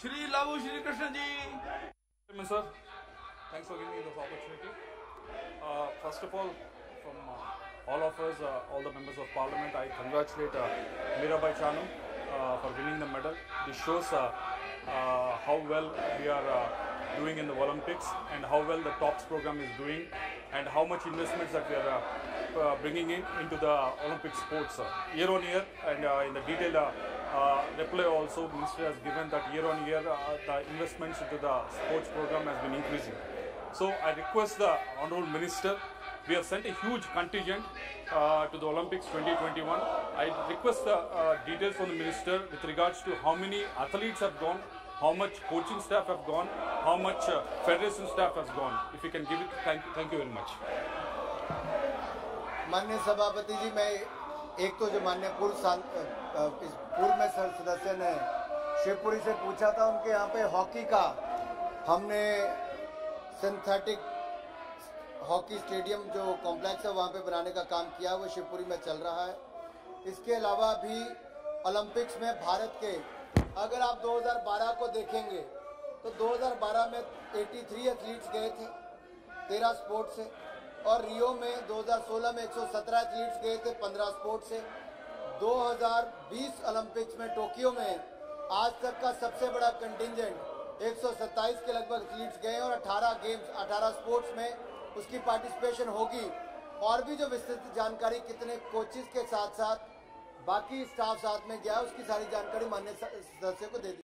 Shri Lavu Shri Krishna ji. Sir, thanks for giving me this opportunity. First of all, from all of us, all the members of parliament, I congratulate Mirabai Chanu for winning the medal. This shows how well we are doing in the Olympics and how well the TOPS program is doing and how much investments that we are bringing into the Olympic sports year on year. And in the detailed reply also, Minister has given that year on year the investments into the sports program has been increasing. So I request the Honourable Minister, we have sent a huge contingent to the Olympics 2021. I request the details from the Minister with regards to how many athletes have gone, how much coaching staff have gone, how much federation staff has gone. If you can give it, thank you very much. माननीय सभापति जी, मैं एक तो जो माननीय पूर्व में सदस्य ने शिवपुरी से पूछा था, उनके यहाँ पे हॉकी का हमने सिंथेटिक हॉकी स्टेडियम जो कॉम्प्लेक्स है वहाँ पे बनाने का काम किया, वो शिवपुरी में चल रहा है। इसके अलावा भी ओलंपिक्स में भारत के, अगर आप 2012 को देखेंगे तो 2012 में 83 एथलीट्स गए थे 13 स्पोर्ट से, और रियो में 2016 में 117 एथलीट्स गए थे 15 स्पोर्ट से। 2020 ओलंपिक्स में टोक्यो में आज तक का सबसे बड़ा कंटिंजेंट 127 के लगभग एथलीट्स गए और 18 स्पोर्ट्स में उसकी पार्टिसिपेशन होगी। और भी जो विस्तृत जानकारी कितने कोचेस के साथ साथ बाकी स्टाफ साथ में गया, उसकी सारी जानकारी माननीय सदस्य को दे दी।